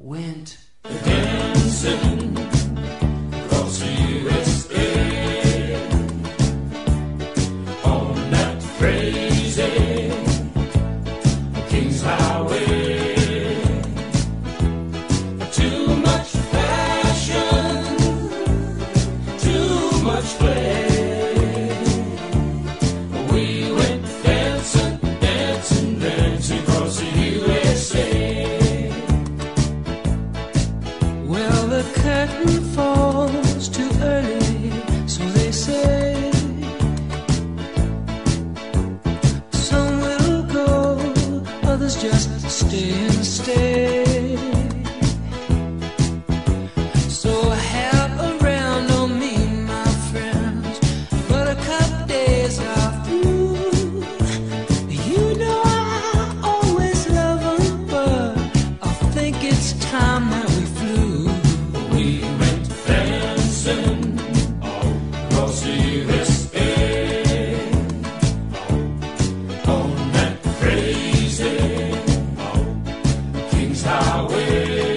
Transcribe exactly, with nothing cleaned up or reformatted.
went dancing across the U S A on that crazy King's Highway. Too much passion, too much play. We went dancing, dancing, dancing across the U S A. Well, the curtain falls too early, so they say. Some will go, others just stay and stay. So have a round on me, my friends, but a couple days are through. You know I always love 'em, but I think it's time that we flew. We went dancing across the U S A on that crazy King's Highway.